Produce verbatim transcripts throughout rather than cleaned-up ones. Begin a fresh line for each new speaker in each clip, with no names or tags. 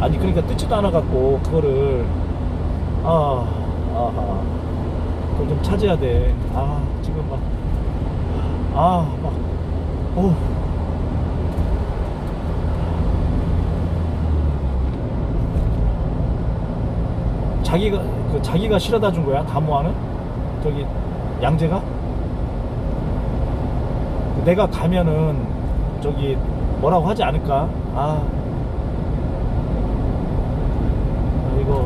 아니 그러니까 뜯지도 않아 갖고 그거를 아 아하 그걸 좀 찾아야 돼. 아 지금 막 아 막 오 자기가 그 자기가 실어다 준 거야 다모아는 저기 양재가 내가 가면은 저기 뭐라고 하지 않을까. 아 이거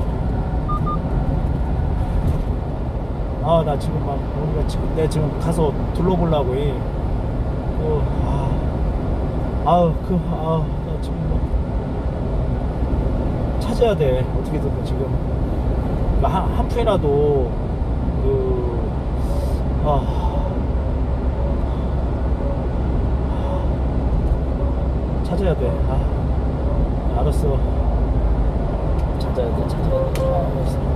아 나 지금 막 뭔가 지금 내 지금 가서 둘러보려고 이 어, 아 아우 그아나 지금 막 찾아야 돼 어떻게든 지금 한, 한 푼이라도 그 아 찾아야 돼. 아 알았어 찾아야 돼 찾아야 돼. 아, 알았어.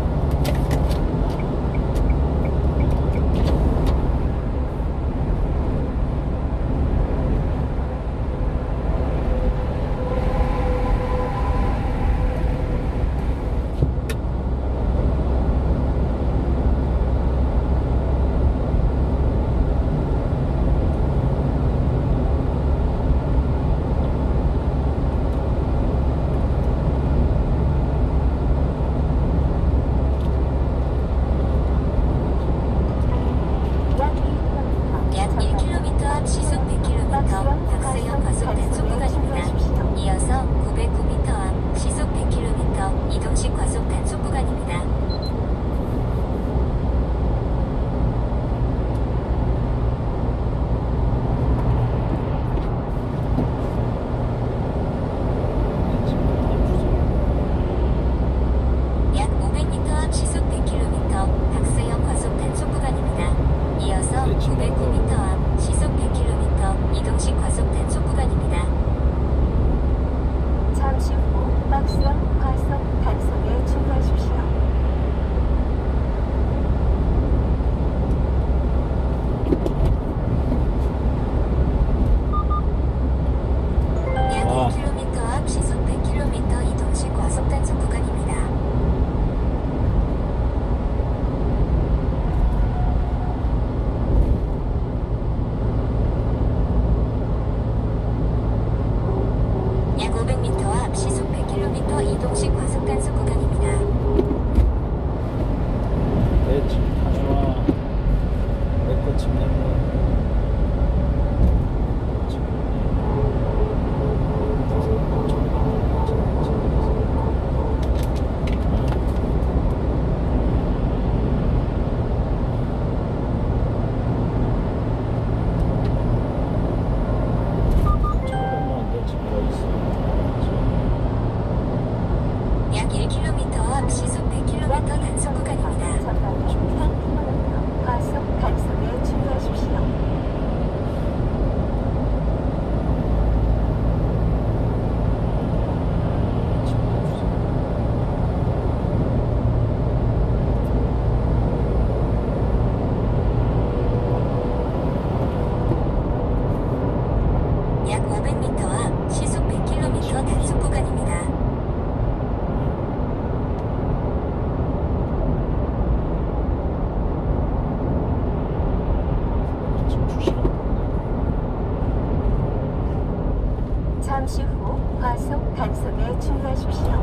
잠시 후 과속 단속에 주의하십시오.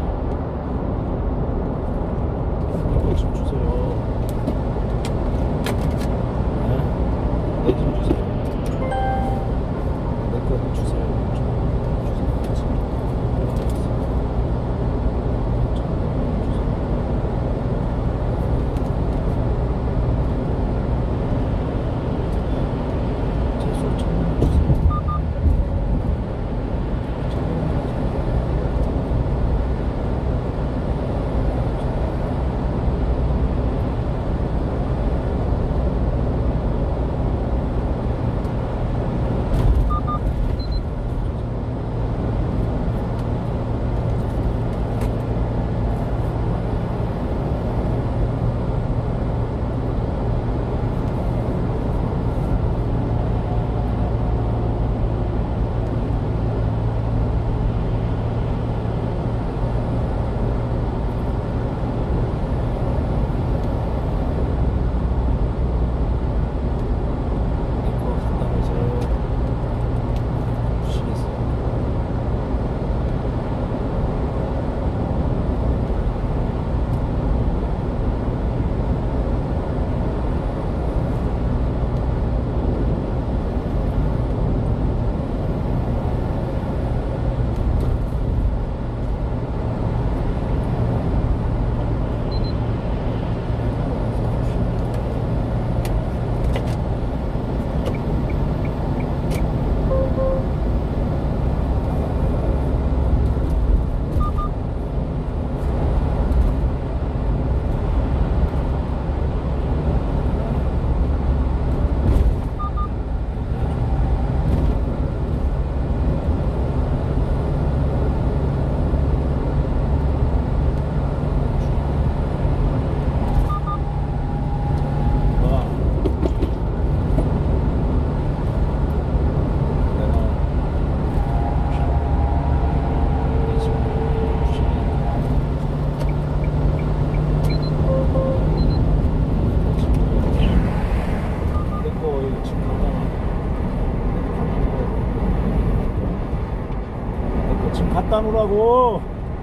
이거 좀 주세요. 네? 내 좀 주세요. 내 거 좀 주세요. 좀 갖다 놓으라고.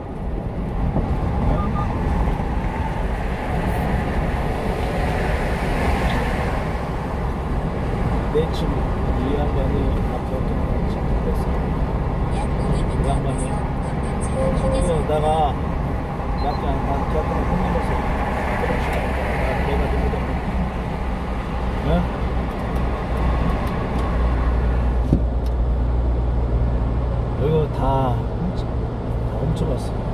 내 친구 이 양반이 앞에 어떤 걸 잘못했어. 이 양반이 거기에다가 약간 난 그렇게 혼내면서 그런 식으로 나 내가 누구든 응? 이거 다 훔쳐, 다 훔쳐갔어.